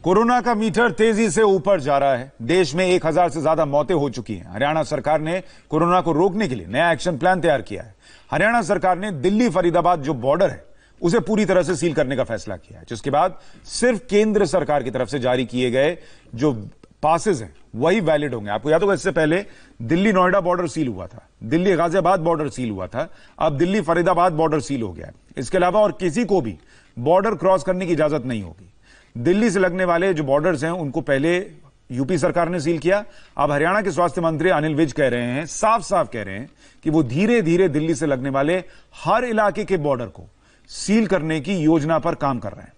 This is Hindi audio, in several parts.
कोरोना का मीटर तेजी से ऊपर जा रहा है। देश में 1000 से ज्यादा मौतें हो चुकी हैं। हरियाणा सरकार ने कोरोना को रोकने के लिए नया एक्शन प्लान तैयार किया है। हरियाणा सरकार ने दिल्ली फरीदाबाद जो बॉर्डर है उसे पूरी तरह से सील करने का फैसला किया है, जिसके बाद सिर्फ केंद्र सरकार की तरफ से जारी किए गए जो पासेस हैं वही वैलिड होंगे। आपको याद होगा इससे पहले दिल्ली नोएडा बॉर्डर सील हुआ था, दिल्ली गाजियाबाद बॉर्डर सील हुआ था, अब दिल्ली फरीदाबाद बॉर्डर सील हो गया है। इसके अलावा और किसी को भी बॉर्डर क्रॉस करने की इजाजत नहीं होगी। दिल्ली से लगने वाले जो बॉर्डर्स हैं उनको पहले यूपी सरकार ने सील किया। अब हरियाणा के स्वास्थ्य मंत्री अनिल विज कह रहे हैं, साफ साफ कह रहे हैं कि वो धीरे धीरे दिल्ली से लगने वाले हर इलाके के बॉर्डर को सील करने की योजना पर काम कर रहे हैं।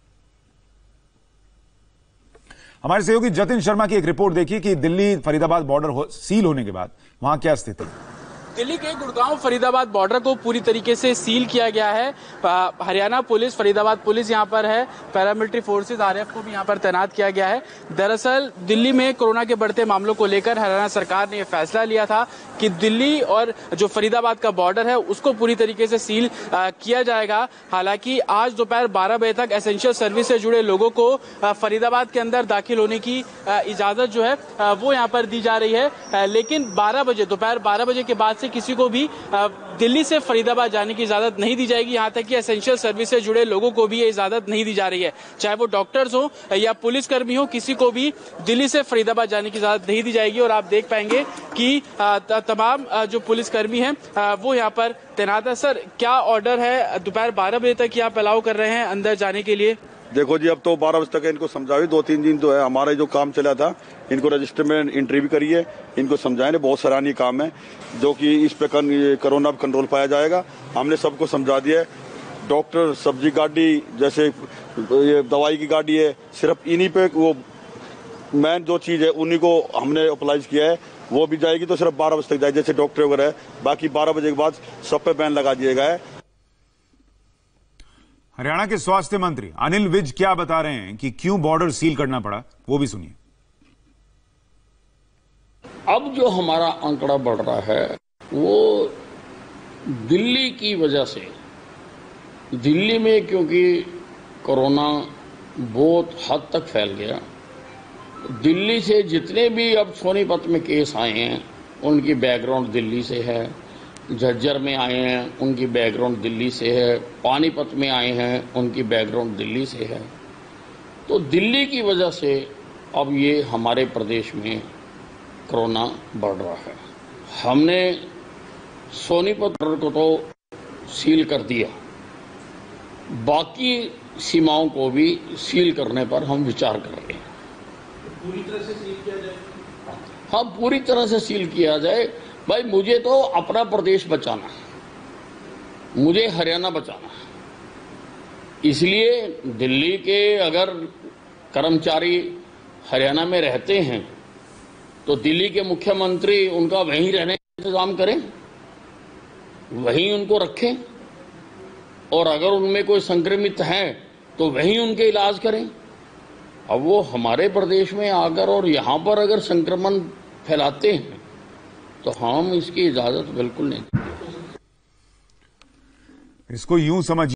हमारे सहयोगी जतिन शर्मा की एक रिपोर्ट देखिए कि दिल्ली फरीदाबाद बॉर्डर सील होने के बाद वहां क्या स्थिति है। दिल्ली के गुड़गांव फरीदाबाद बॉर्डर को पूरी तरीके से सील किया गया है। हरियाणा पुलिस, फरीदाबाद पुलिस यहाँ पर है, पैरामिलिट्री फोर्सेस आरएफ को भी यहाँ पर तैनात किया गया है। दरअसल दिल्ली में कोरोना के बढ़ते मामलों को लेकर हरियाणा सरकार ने यह फैसला लिया था कि दिल्ली और जो फरीदाबाद का बॉर्डर है उसको पूरी तरीके से सील किया जाएगा। हालांकि आज दोपहर 12 बजे तक एसेंशियल सर्विस से जुड़े लोगों को फरीदाबाद के अंदर दाखिल होने की इजाजत जो है वो यहाँ पर दी जा रही है, लेकिन दोपहर 12 बजे के बाद से किसी को भी दिल्ली से फरीदाबाद जाने की इजाजत नहीं दी जाएगी। यहाँ तक कि एसेंशियल सर्विस से जुड़े लोगों को भी ये इजाजत नहीं दी जा रही है, चाहे वो डॉक्टर्स हो या पुलिसकर्मी हो, किसी को भी दिल्ली से फरीदाबाद जाने की इजाजत नहीं दी जाएगी। और आप देख पाएंगे कि तमाम जो पुलिसकर्मी हैं वो यहाँ पर तैनात है। सर, क्या ऑर्डर है? दोपहर 12 बजे तक आप अलाउ कर रहे हैं अंदर जाने के लिए? देखो जी, अब तो 12 बजे तक इनको समझाओ। 2-3 दिन तो है हमारा जो काम चला था, इनको रजिस्टर में एंट्री भी करिए, इनको समझाएं। बहुत सराहनीय काम है जो कि इस पे कोरोना कंट्रोल पाया जाएगा। हमने सबको समझा दिया है। डॉक्टर, सब्जी गाड़ी, जैसे ये दवाई की गाड़ी है, सिर्फ इन्हीं पे वो मेन जो चीज है उन्हीं को हमने अप्लाई किया है। वो भी जाएगी तो सिर्फ 12 बजे तक जाए, जैसे डॉक्टर वगैरह है। बाकी 12 बजे के बाद सब पे बैन लगा दिया गया है। हरियाणा के स्वास्थ्य मंत्री अनिल विज क्या बता रहे हैं कि क्यों बॉर्डर सील करना पड़ा, वो भी सुनिए। अब जो हमारा आंकड़ा बढ़ रहा है वो दिल्ली की वजह से, दिल्ली में क्योंकि कोरोना बहुत हद तक फैल गया, दिल्ली से जितने भी अब सोनीपत में केस आए हैं उनकी बैकग्राउंड दिल्ली से है, झज्जर में आए हैं उनकी बैकग्राउंड दिल्ली से है, पानीपत में आए हैं उनकी बैकग्राउंड दिल्ली से है। तो दिल्ली की वजह से अब ये हमारे प्रदेश में कोरोना बढ़ रहा है। हमने सोनीपत को तो सील कर दिया, बाकी सीमाओं को भी सील करने पर हम विचार कर रहे हैं। पूरी तरह से सील किया जाए? हाँ, पूरी तरह से सील किया जाए। भाई, मुझे तो अपना प्रदेश बचाना है, मुझे हरियाणा बचाना है। इसलिए दिल्ली के अगर कर्मचारी हरियाणा में रहते हैं तो दिल्ली के मुख्यमंत्री उनका वहीं रहने का इंतजाम करें, वहीं उनको रखें, और अगर उनमें कोई संक्रमित है तो वहीं उनके इलाज करें। अब वो हमारे प्रदेश में आकर और यहाँ पर अगर संक्रमण फैलाते हैं तो हम इसकी इजाजत बिल्कुल नहीं। इसको यूं समझ